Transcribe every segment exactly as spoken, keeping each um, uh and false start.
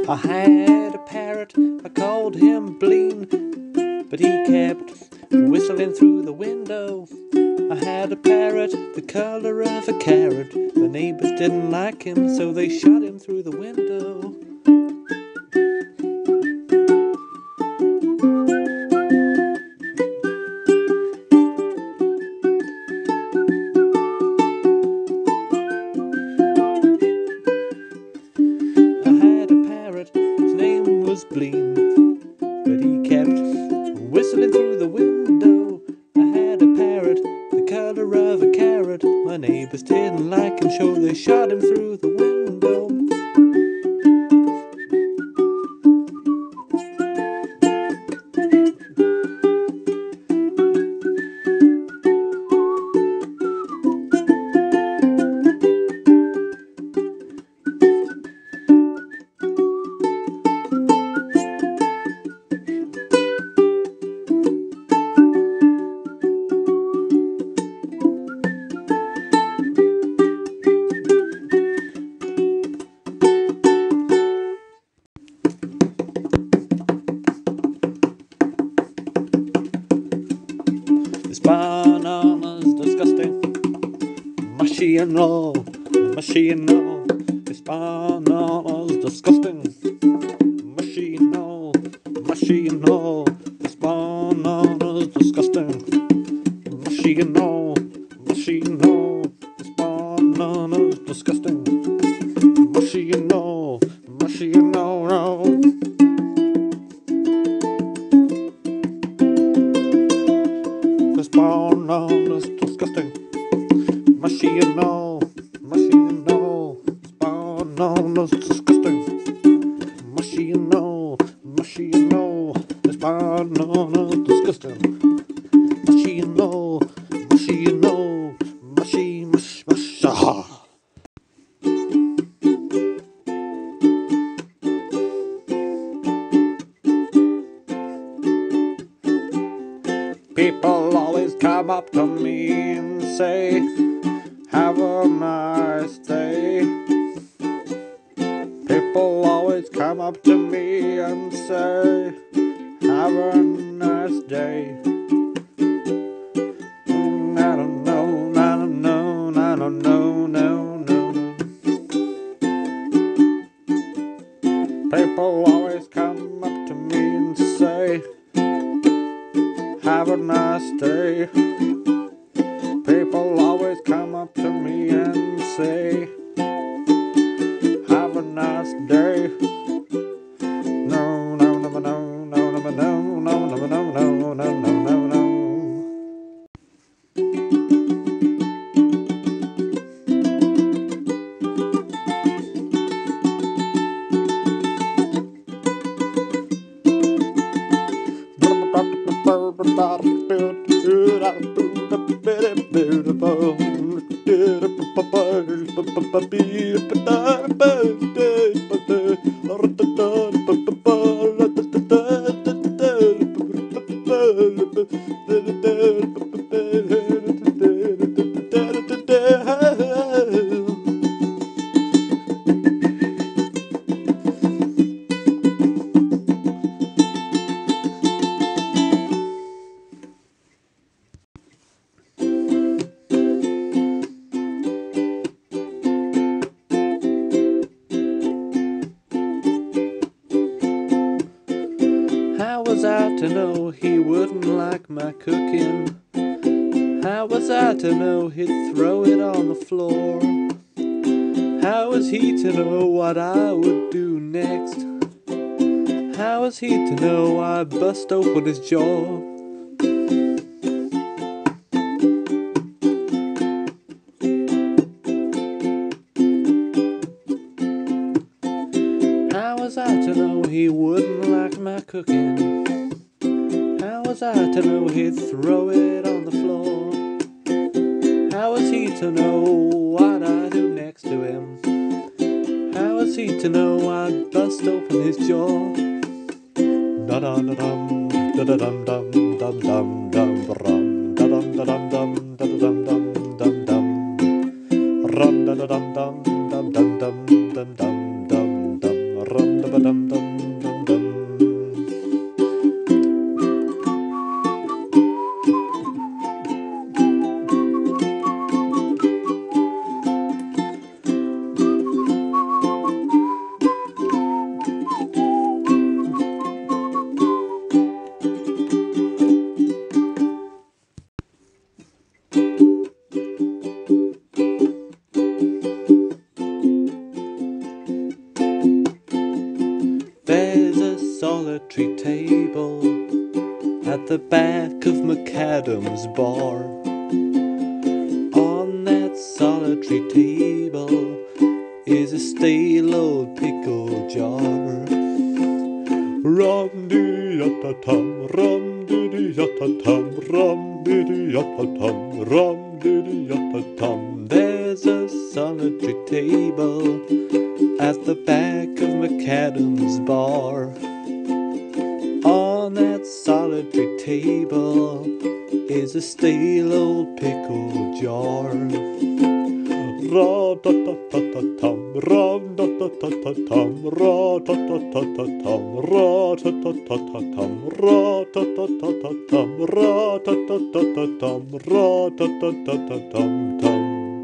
I had a parrot, I called him Bean, but he kept whistling through the window. I had a parrot the color of a carrot. The neighbors didn't like him, so they shot him through the window. I had a parrot, his name was Bean, but he kept whistling through the window. I had a parrot the color of a carrot. My neighbors didn't like him, so they shot him through the window. This banana's disgusting, mushy and raw, mushy and raw. This banana's disgusting, mushy and raw, mushy and raw. This banana's disgusting, mushy and raw, mushy and raw. This banana's disgusting, mushy and raw, mushy and raw, raw. This banana's disgusting, mushy and all, mushy and all. This banana's disgusting, mushy and all, mushy and all. This banana's disgusting, mushy and all, mushy and all, mushy, mush, mush, ah. People always come up to me and say, have a nice day. People always come up to me and say, have a nice day. Mm, I don't know, I don't know, I don't know, no, no, no. People always come up to me and say, have a nice day. People always come up to me and say, have a nice day. No, no, no, no, no, no, no, no, no, no, no, no, no, no, no. How was I to know he wouldn't like my cooking? How was I to know he'd throw it on the floor? How was he to know what I would do next? How was he to know I'd bust open his jaw? How was I to know he wouldn't like my cooking? How was I to know he'd throw it on the floor? How was he to know what I'd do next to him? How was he to know I'd bust open his jaw? Da da da dum, da da dum dum dum dum dum rum, da dum da dum dum, da da dum dum dum dum, rum da da dum dum dum dum dum dum dum dum dum, rum da da dum. There's a solitary table at the back of McAdam's bar. On that solitary table is a stale old pickle jar. Rum diddy yatta tum, rum diddy yatta tum, rum diddy yatta tum, rum diddy yatta tum. There's a solitary table at the back of McAdam's bar. On that solitary table is a stale old pickle jar. Ra-ta-ta-ta-ta-tum, ra-ta-ta-ta-ta-tum, ra-ta-ta-ta-ta-tum, ra-ta-ta-ta-ta-tum, ra-ta-ta-ta-ta-tum, ra-ta-ta-ta-ta-tum, ra-ta-ta-ta-ta-tum-tum.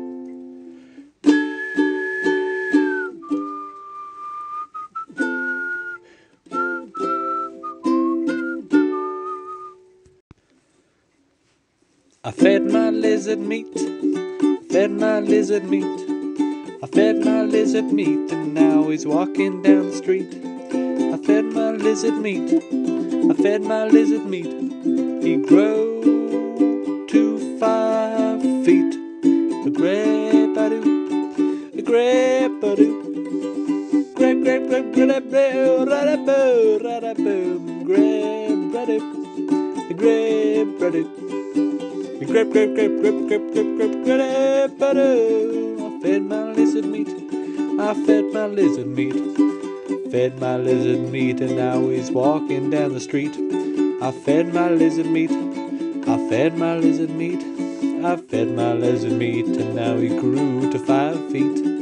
I fed my lizard meat, fed my lizard meat, I fed my lizard meat, and now he's walking down the street. I fed my lizard meat, I fed my lizard meat, he grew to five feet. A grape-a-doo, a grape-a-doo, grape, grape, grape, grape, grape, ra-da-boo, ra-da-boo, grape-a-doo, a grape-a-doo. Grape, grape, grape, grape, grape, grape, grape, grape, grape. I fed my lizard meat, I fed my lizard meat, fed my lizard meat, and now he's walking down the street. I fed my lizard meat, I fed my lizard meat, I fed my lizard meat, and now he grew to five feet.